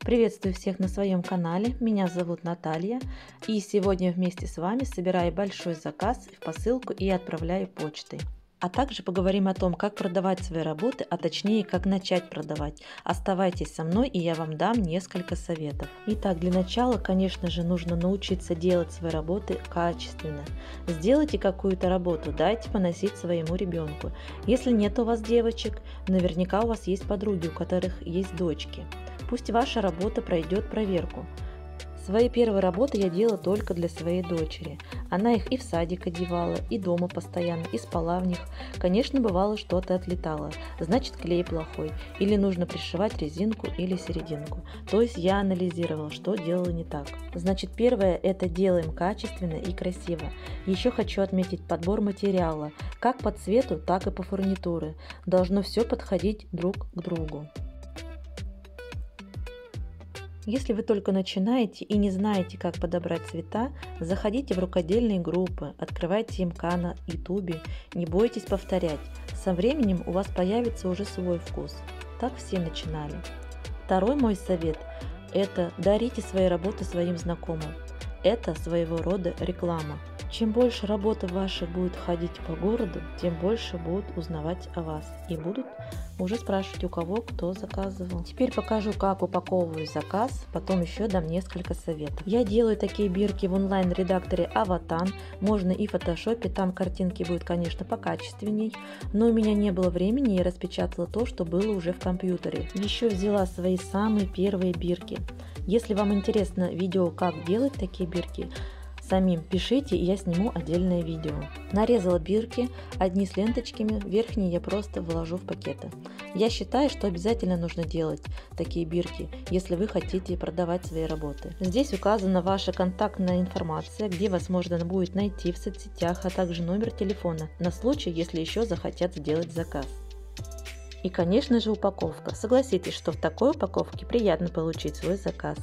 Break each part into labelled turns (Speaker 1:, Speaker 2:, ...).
Speaker 1: Приветствую всех на своем канале, меня зовут Наталья, и сегодня вместе с вами собираю большой заказ в посылку и отправляю почтой. А также поговорим о том, как продавать свои работы, а точнее, как начать продавать. Оставайтесь со мной, и я вам дам несколько советов. Итак, для начала, конечно же, нужно научиться делать свои работы качественно. Сделайте какую-то работу, дайте поносить своему ребенку. Если нет у вас девочек, наверняка у вас есть подруги, у которых есть дочки. Пусть ваша работа пройдет проверку. Свои первые работы я делала только для своей дочери. Она их и в садик одевала, и дома постоянно, и спала в них. Конечно, бывало, что-то отлетало. Значит, клей плохой, или нужно пришивать резинку или серединку. То есть я анализировала, что делала не так. Значит, первое – это делаем качественно и красиво. Еще хочу отметить подбор материала. Как по цвету, так и по фурнитуре. Должно все подходить друг к другу. Если вы только начинаете и не знаете, как подобрать цвета, заходите в рукодельные группы, открывайте МК на YouTube, не бойтесь повторять. Со временем у вас появится уже свой вкус. Так все начинали. Второй мой совет – это дарите свои работы своим знакомым. Это своего рода реклама. Чем больше работы ваших будет ходить по городу, тем больше будут узнавать о вас и будут уже спрашивать у кого кто заказывал. Теперь покажу, как упаковываю заказ, потом еще дам несколько советов. Я делаю такие бирки в онлайн-редакторе Avatan, можно и в фотошопе, там картинки будут, конечно, покачественней, но у меня не было времени и распечатала то, что было уже в компьютере. Еще взяла свои самые первые бирки. Если вам интересно видео, как делать такие бирки, самим пишите, и я сниму отдельное видео. Нарезала бирки, одни с ленточками, верхние я просто вложу в пакеты. Я считаю, что обязательно нужно делать такие бирки, если вы хотите продавать свои работы. Здесь указана ваша контактная информация, где вас можно будет найти в соцсетях, а также номер телефона, на случай, если еще захотят сделать заказ. И, конечно же, упаковка. Согласитесь, что в такой упаковке приятно получить свой заказ.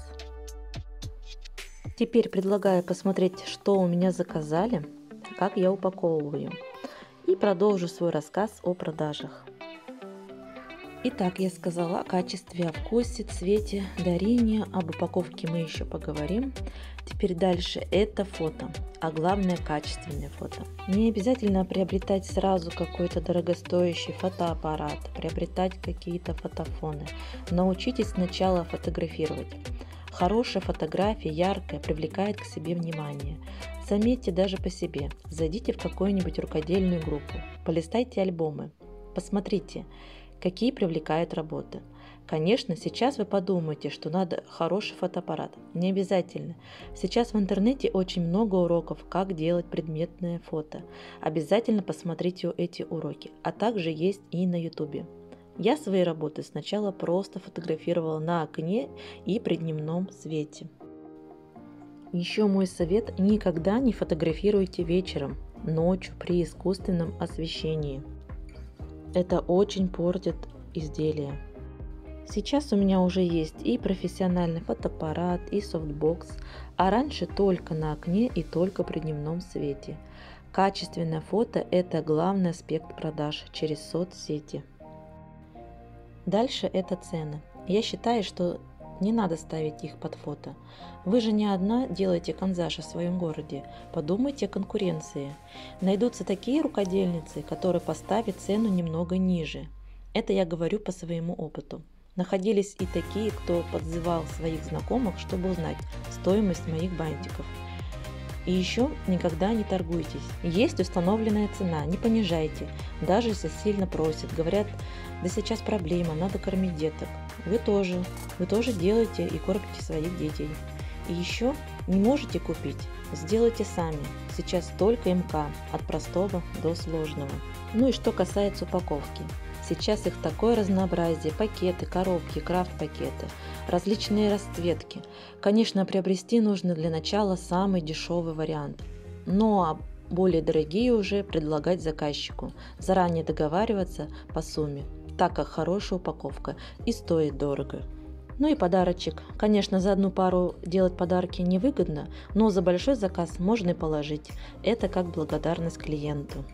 Speaker 1: Теперь предлагаю посмотреть, что у меня заказали, как я упаковываю. И продолжу свой рассказ о продажах. Итак, я сказала о качестве, о вкусе, цвете, дарении, об упаковке мы еще поговорим. Теперь дальше это фото, а главное качественное фото. Не обязательно приобретать сразу какой-то дорогостоящий фотоаппарат, приобретать какие-то фотофоны. Научитесь сначала фотографировать. Хорошая фотография, яркая, привлекает к себе внимание. Заметьте даже по себе. Зайдите в какую-нибудь рукодельную группу, полистайте альбомы, посмотрите, какие привлекают работы. Конечно, сейчас вы подумаете, что надо хороший фотоаппарат. Не обязательно. Сейчас в интернете очень много уроков, как делать предметное фото. Обязательно посмотрите эти уроки, а также есть и на YouTube. Я свои работы сначала просто фотографировала на окне и при дневном свете. Еще мой совет – никогда не фотографируйте вечером, ночью при искусственном освещении. Это очень портит изделие. Сейчас у меня уже есть и профессиональный фотоаппарат, и софтбокс, а раньше только на окне и только при дневном свете. Качественное фото – это главный аспект продаж через соцсети. Дальше это цены. Я считаю, что не надо ставить их под фото. Вы же не одна делаете канзаши в своем городе. Подумайте о конкуренции. Найдутся такие рукодельницы, которые поставят цену немного ниже. Это я говорю по своему опыту. Находились и такие, кто подзывал своих знакомых, чтобы узнать стоимость моих бантиков. И еще никогда не торгуйтесь. Есть установленная цена, не понижайте. Даже если сильно просят, говорят, да сейчас проблема, надо кормить деток. Вы тоже делаете и кормите своих детей. И еще не можете купить, сделайте сами. Сейчас только МК, от простого до сложного. Ну и что касается упаковки. Сейчас их такое разнообразие, пакеты, коробки, крафт-пакеты, различные расцветки. Конечно, приобрести нужно для начала самый дешевый вариант, но более дорогие уже предлагать заказчику, заранее договариваться по сумме, так как хорошая упаковка и стоит дорого. Ну и подарочек. Конечно, за одну пару делать подарки невыгодно, но за большой заказ можно и положить. Это как благодарность клиенту.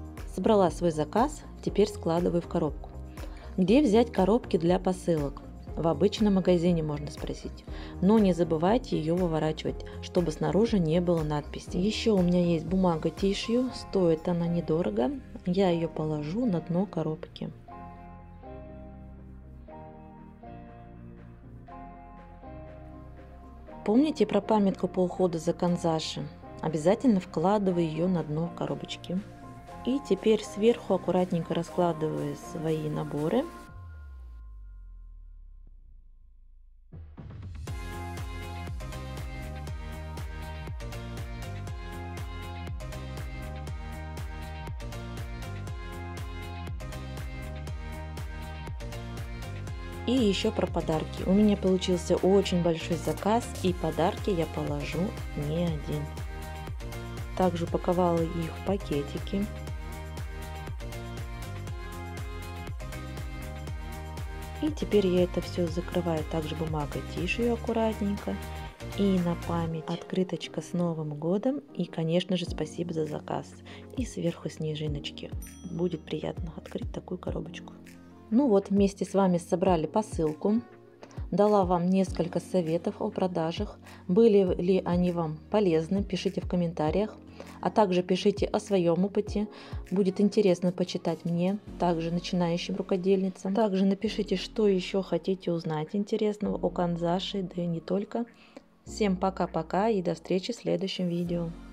Speaker 1: Собрала свой заказ, теперь складываю в коробку. Где взять коробки для посылок? В обычном магазине можно спросить. Но не забывайте ее выворачивать, чтобы снаружи не было надписи. Еще у меня есть бумага тишью, стоит она недорого. Я ее положу на дно коробки. Помните про памятку по уходу за канзаши? Обязательно вкладывай ее на дно коробочки. И теперь сверху аккуратненько раскладываю свои наборы. И еще про подарки. У меня получился очень большой заказ, и подарки я положу не один. Также упаковала их в пакетики. И теперь я это все закрываю также бумагой тишью аккуратненько. И на память открыточка с Новым годом. И, конечно же, спасибо за заказ. И сверху снежиночки. Будет приятно открыть такую коробочку. Ну вот, вместе с вами собрали посылку. Дала вам несколько советов о продажах. Были ли они вам полезны? Пишите в комментариях. А также пишите о своем опыте. Будет интересно почитать мне, также начинающим рукодельницам. Также напишите, что еще хотите узнать интересного о канзаши, да и не только. Всем пока-пока и до встречи в следующем видео.